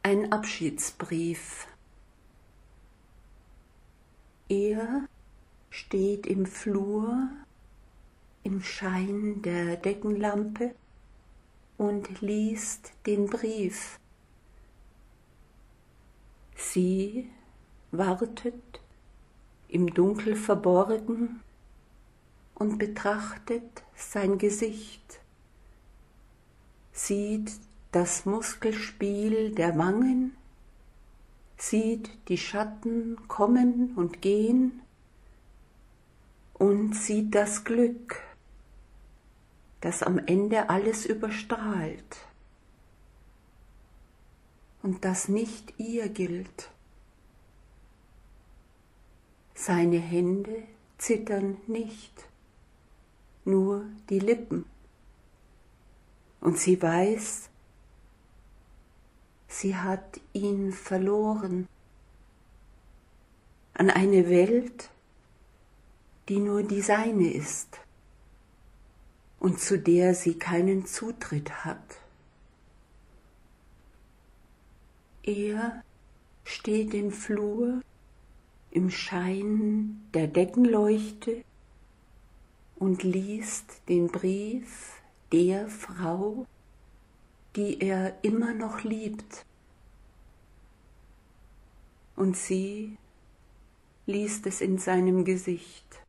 Ein Abschiedsbrief. Er steht im Flur im Schein der Deckenlampe und liest den Brief. Sie wartet im Dunkel verborgen und betrachtet sein Gesicht, sieht das Muskelspiel der Wangen, sieht die Schatten kommen und gehen und sieht das Glück, das am Ende alles überstrahlt und das nicht ihr gilt. Seine Hände zittern nicht, nur die Lippen. Und sie weiß, sie hat ihn verloren an eine Welt, die nur die seine ist und zu der sie keinen Zutritt hat. Er steht im Flur im Schein der Deckenleuchte und liest den Brief der Frau, die er immer noch liebt. Und sie liest es in seinem Gesicht.